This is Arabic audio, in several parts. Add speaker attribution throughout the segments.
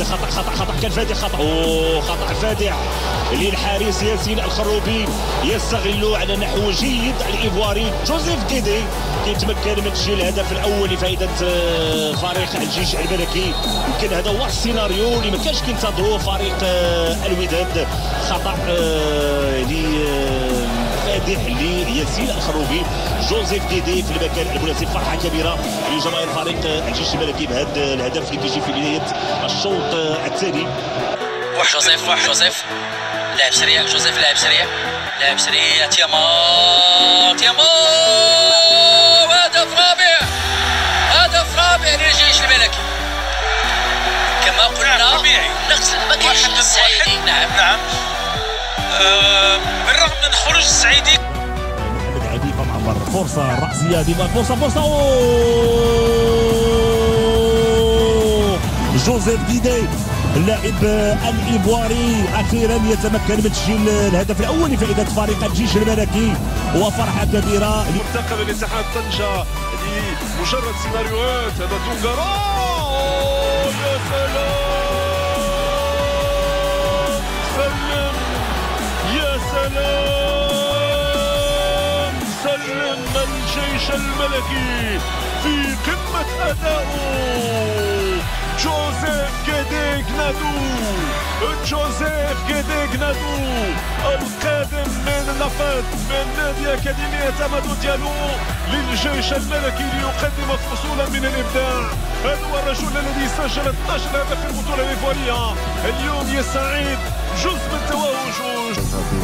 Speaker 1: هذا خطأ كان فادح، خطأ فادح للحارس ياسين الخروبي، يستغل على نحو جيد الايفواري جوزيف ديدي كيتمكن من تسجيل الهدف الاول لفائده فريق الجيش الملكي. يمكن هذا هو السيناريو اللي ما كانش كينتظروه فريق الوداد. خطأ فادح لياسين الخروبي، جوزيف ديدي في المكان المناسب. فرحه كبيره لجماهير فريق الجيش الملكي بهذا الهدف اللي كيجي في بدايه الشوط الثاني.
Speaker 2: جوزيف لاعب سريع، لاعب سريع تيامور هدف رابع للجيش الملكي. كما قلنا نقص ما كاينش السعيدي. نعم بالرغم من خروج السعيدي.
Speaker 1: محمد عبيد معمر، فرصه راسيه ديما، فرصه جوزيف ديدي اللاعب الايفواري اخيرا يتمكن من تسجيل الهدف الاول لفائده فريق الجيش الملكي، وفرحه كبيره
Speaker 3: منتخب الاتحاد طنجه لمجرد سيناريوهات. هذا تونغارا، يا سلام يا سلم الجيش الملكي في قمه ادائه. جوزيف غيديغنادو القادم من نفط من نادي أكاديمية أمادو ديالو للجيش الملكي ليقدم فصولا من الإبداع. هذا هو الرجل الذي سجل 12 هدف في البطولة الإيفوارية. اليوم يستعيد جزء من توهجه.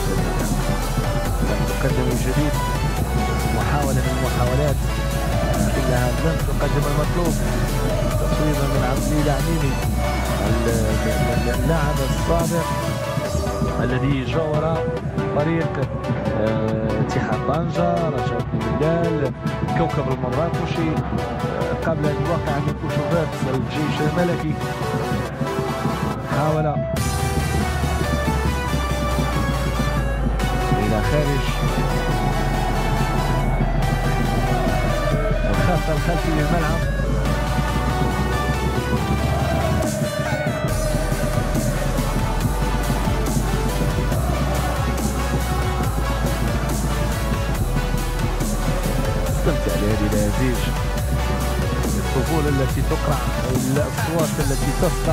Speaker 4: تقدم جديد، محاولة من المحاولات إنها لن تقدم المطلوب. تصويبا من عبد الله العميمي اللاعب السابق الذي جاور فريق اتحاد طنجة، رجاء الهلال، كوكب المراكشي قبل ان يوقع من كشوفات الجيش الملكي. حاول الى خارج الخط الخلفي للملعب. استمتع لهذه الهزيج، الطفولة التي تقرع، الأصوات التي تصدح،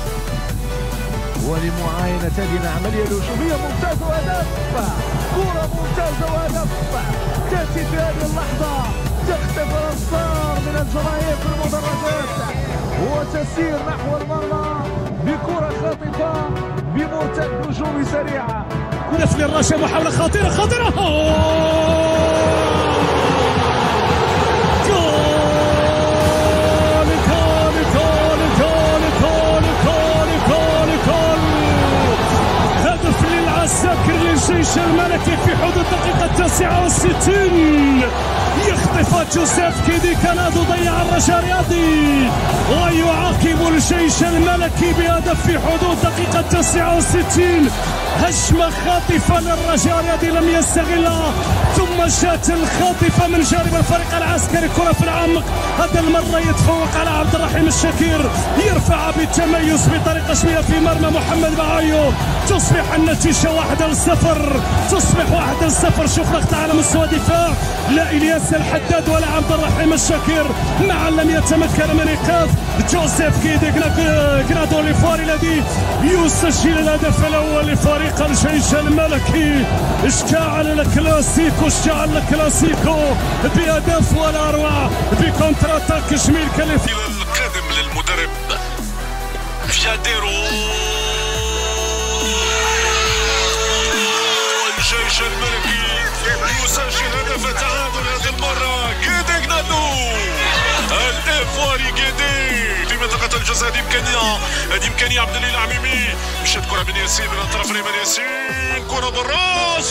Speaker 4: ولمعاينة هذه العملية الهجومية ممتازة وهدف، كرة ممتازة وهدف. تأتي في هذه اللحظة، تختفي الأنصار من الجماهير في المدرجات وتسير نحو المرمى بكرة خاطفة بمرتد هجومي سريعة.
Speaker 1: هدف للرجاء، محاولة خطيرة هدف للعساكر للجيش الملكي في حدود الدقيقة 69. يخطف جوزيف غيديغنادو، ضيع الرجاء الرياضي ويعاقب الجيش الملكي بهدف في حدود دقيقة 69. هجمة خاطفة للرجاء الرياضي لم يستغلها، ثم جاءت الخاطفة من جانب الفريق العسكري. كرة في العمق، هذا المرة يتفوق على عبد الرحيم الشكير، يرفع بالتميز بطريقة شوية في مرمى محمد بعايو. تصبح النتيجة 1-0، تصبح 1-0. شوف ضغط على مستوى الدفاع، لا إلياس الحداد ولا عبد الرحيم الشكير معا لم يتمكن من إيقاف جوزيف غيديغنادو الإيفواري الذي يسجل الهدف الأول لفريق الجيش الملكي. اشتعل الكلاسيكو بهدف ولا أروع، بكونتر اتاك جميل كلف.
Speaker 3: القادم للمدرب فياديرو، الجيش الملكي يسجل هدف التعادل هذه المرة. غيديغنادو الإيفواري في منطقة الجزاء. هذه إمكانية عبد الله العميمي، مشات كرة من ياسين من الطرف الأيمن، ياسين كرة بالراس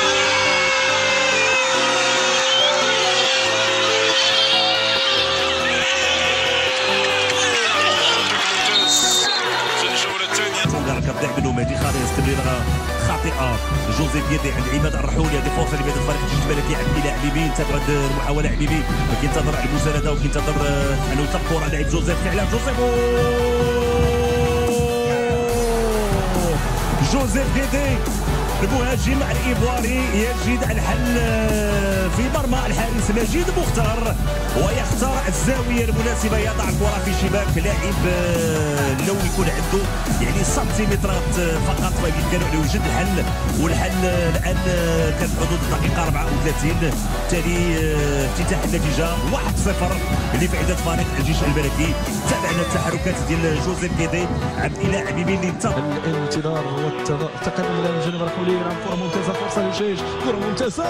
Speaker 3: في الجولة الثانية.
Speaker 1: تونغارا كتضيع منه مهدي خالص، تمريرة خاطئة. جوزيف ديدي عند عماد الرحولي، هذه فرصة لبعض الفريق الجيش الملكي. عند لاعب عبيبي ينتظر هذه المحاولة، عبيبي كينتظر المساندة وكينتظر انه يطلق كرة لاعب جوزيف، فعلا جوزيف جوزيف ديدي المهاجم الايفواري يجد الحل في مرمى الحارس مجيد مختار، ويختار الزاويه المناسبه، يضع الكره في شباك لاعب لو يكون عنده يعني سنتيمترات فقط فبالامكانه ان يوجد الحل. والحل الان كانت حدود الدقيقه 34. بالتالي افتتاح النتيجه 1-0 لفائده فريق الجيش الملكي. تابعنا التحركات ديال جوزيف ديدي عبد الاله حبيبي اللي
Speaker 4: الانتظار والتقدم الى الجانب الرقمي. كره ممتازه، فرصه للجيش، كره ممتازه،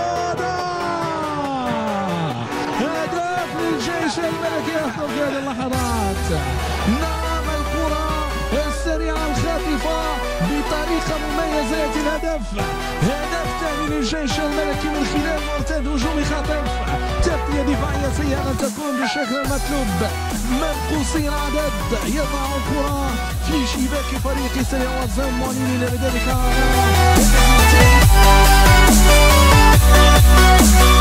Speaker 4: هدف للجيش الملكي يحضر في هذه اللحظات. نعم، الكره السريعه الخاطفه بطريقه مميزه. الهدف هدف ثاني للجيش الملكي من خلال مرتد هجومي خاطف. تغطيه دفاعيه سيئه لم تكن بالشكل المطلوب، منقوصي العدد، يضع الكره في شباك فريق سريع والزمانين لذلك